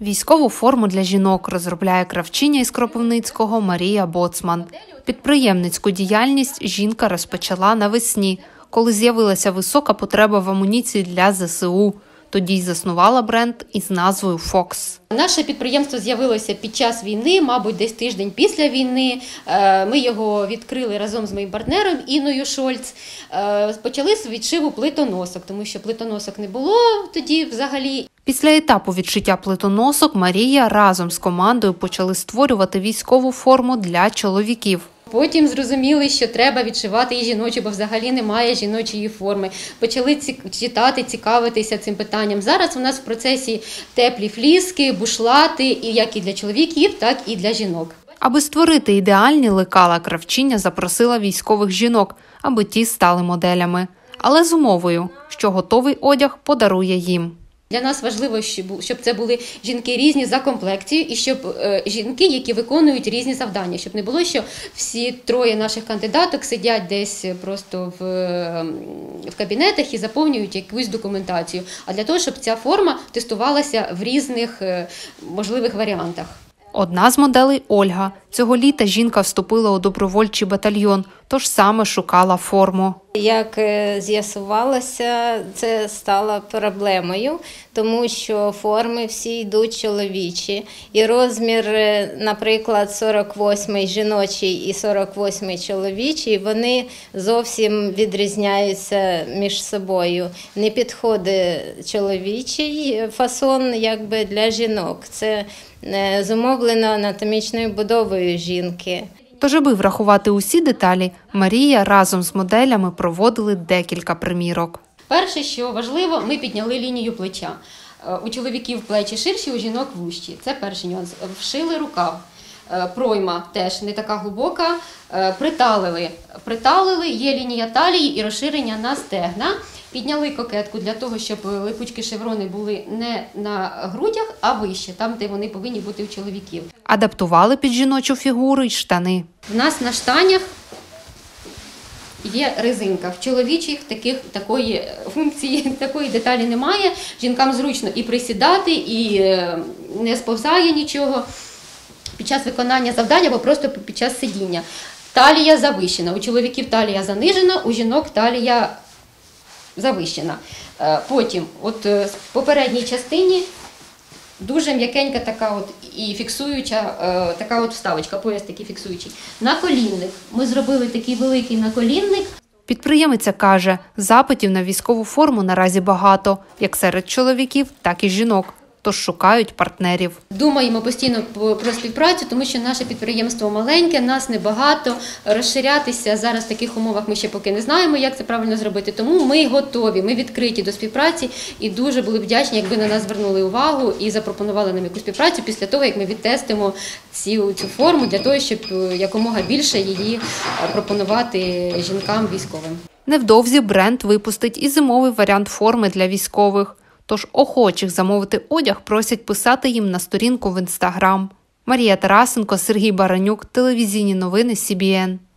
Військову форму для жінок розробляє кравчиня із Кропивницького Марія Боцман. Підприємницьку діяльність жінка розпочала навесні, коли з'явилася висока потреба в амуніції для ЗСУ. Тоді й заснувала бренд із назвою «Фокс». Наше підприємство з'явилося під час війни, мабуть, десь тиждень після війни. Ми його відкрили разом з моїм партнером Інною Шольц. Почали з відшиву плитоносок, тому що плитоносок не було тоді взагалі. Після етапу відшиття плитоносок Марія разом з командою почали створювати військову форму для чоловіків. Потім зрозуміли, що треба відшивати і жіночу, бо взагалі немає жіночої форми. Почали читати, цікавитися цим питанням. Зараз у нас в процесі теплі фліски, бушлати, як і для чоловіків, так і для жінок. Аби створити ідеальні лекала, кравчиня запросила військових жінок, аби ті стали моделями. Але з умовою, що готовий одяг подарує їм. Для нас важливо, щоб це були жінки різні за комплекцією і щоб жінки, які виконують різні завдання. Щоб не було, що всі троє наших кандидаток сидять десь просто в кабінетах і заповнюють якусь документацію. А для того, щоб ця форма тестувалася в різних можливих варіантах. Одна з моделей – Ольга. Цього літа жінка вступила у добровольчий батальйон, тож саме шукала форму. Як з'ясувалося, це стало проблемою, тому що форми всі йдуть чоловічі. І розмір, наприклад, 48-й жіночий і 48-й чоловічий, вони зовсім відрізняються між собою. Не підходить чоловічий фасон для жінок. Це зумовлено анатомічною будовою жінки. Тож, аби врахувати усі деталі, Марія разом з моделями проводили декілька примірок. Перше, що важливо, ми підняли лінію плеча. У чоловіків плечі ширші, у жінок вужчі. Це перший нюанс. Вшили рукав. Пройма теж не така глибока. Приталили, є лінія талії і розширення на стегна. Підняли кокетку для того, щоб липучки-шеврони були не на грудях, а вище, там, де вони повинні бути у чоловіків. Адаптували під жіночу фігуру й штани. В нас на штанях є резинка. В чоловічих такої функції, такої деталі немає. Жінкам зручно і присідати, і не сповзає нічого під час виконання завдання або просто під час сидіння. Талія завищена. У чоловіків талія занижена, у жінок талія завищена. Потім, в попередній частині дуже м'якенька така і фіксуюча така вставочка, пояс такий фіксуючий. Наколінник. Ми зробили такий великий наколінник. Підприємиця каже, запитів на військову форму наразі багато, як серед чоловіків, так і жінок. Тож шукають партнерів. Думаємо постійно про співпрацю, тому що наше підприємство маленьке, нас небагато. Розширятися зараз в таких умовах ми ще поки не знаємо, як це правильно зробити. Тому ми готові, ми відкриті до співпраці і дуже були вдячні, якби на нас звернули увагу і запропонували нам якусь співпрацю після того, як ми відтестимо цю форму, для того, щоб якомога більше її пропонувати жінкам військовим. Невдовзі бренд випустить і зимовий варіант форми для військових. Тож охочих замовити одяг просять писати їм на сторінку в Інстаграм. Марія Тарасенко, Сергій Баранюк, телевізійні новини СІБІН.